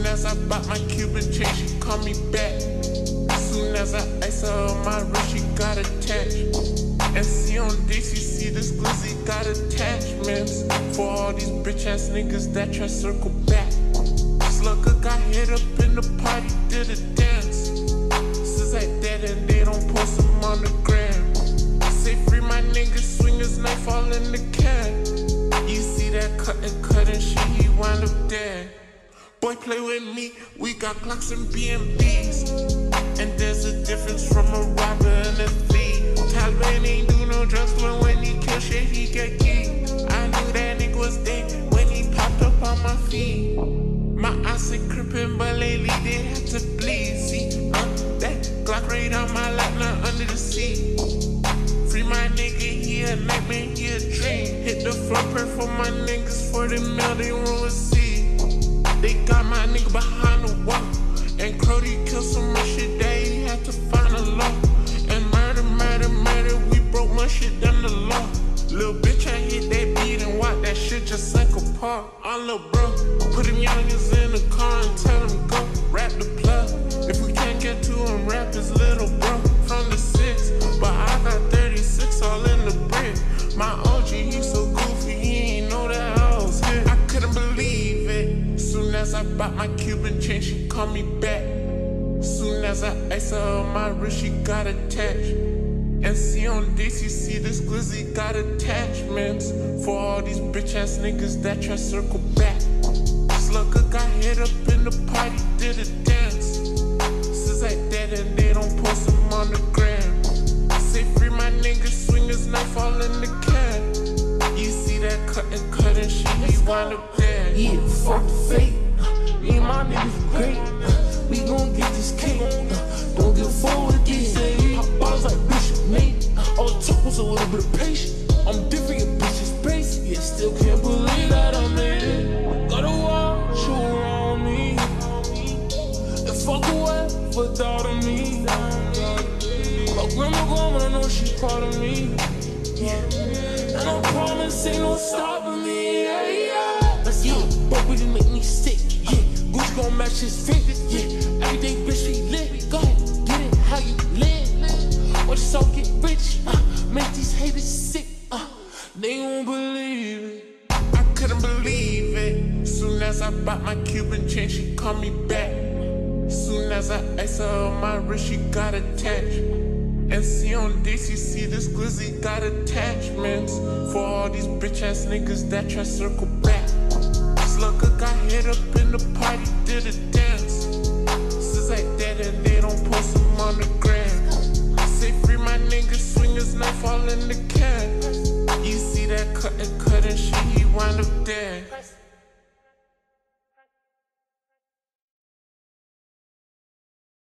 as I bought my Cuban chain, she called me back. Soon as I ice her on my wrist, she got attached. And see on DCC, this glizzy got attachments for all these bitch ass niggas that try circle back. Slugger got hit up in the party, did a dance. Since I dead and they don't post them on the gram. Say free my niggas, swing his knife all in the can. You see that cut and shit, he wind up dead. Boy play with me, we got Glocks and BMBs. And there's a difference from a robber and a thief. Taliban ain't do no drugs, but when he kill shit, he get key. I knew that nigga was dead when he popped up on my feet. My eyes ain't crippin', but lately they had to bleed. See, that Glock right on my lap, not under the seat. Free my nigga, he a nightmare, he a dream. Hit the floor, pray for my niggas, for the mail, they won't receive. They got my nigga behind the wall. And Crody killed so much shit that he had to find a law. And murder, we broke my shit down the law. Little bitch, I hit that beat and watch that shit just sank apart. On lil' bro, put them youngins in the car and tell them go rap the plug. If we can't get to him, rap his little bro from the 6. But I got 36 all in the brick. My OG, he so goofy, he ain't know that I was here. I couldn't believe it. Soon as I bought my Cuban chain, she called me back. Soon as I ice her on my wrist, she got attached. And see on DCC, this glizzy got attachments for all these bitch ass niggas that try circle back. Slugger got hit up in the party, did a dance. Since I dead and they don't post them on the gram. Say free my niggas, swing his knife all in the can. You see that cut and shit, he wind up dead. Yeah, fuck the fate. Me and my niggas great. We gon' get this cake. Don't give a fuck what they say. Pop bottles like Bishop Nate. All it took was a little bit of patience. I'm different, your bitch is basic. Yeah, still can't believe that I made it. Got a wall, shoot around me. And fuck away for thought of me. My grandma gone, but I know she proud of me. Yeah. And I promise ain't no stopping me. Yeah, yeah. Let's go, but we didn't make me sick. Yeah, Gucci gon' match his fit. Yeah, everyday bitch we lit. Go ahead, get it how you live. Watch yourself get rich. Make these haters sick. They won't believe it. I couldn't believe it. Soon as I bought my Cuban chain, she called me back. Soon as I ice her on my wrist, she got attached. And see on DCC, this glizzy got attachments for all these bitch ass niggas that try circle back. Slugger got hit up in the party, did a dance. Since I dead and they don't post them on the gram. Say free my niggas, swing his knife all in the can. You see that cut and shit, he wind up dead.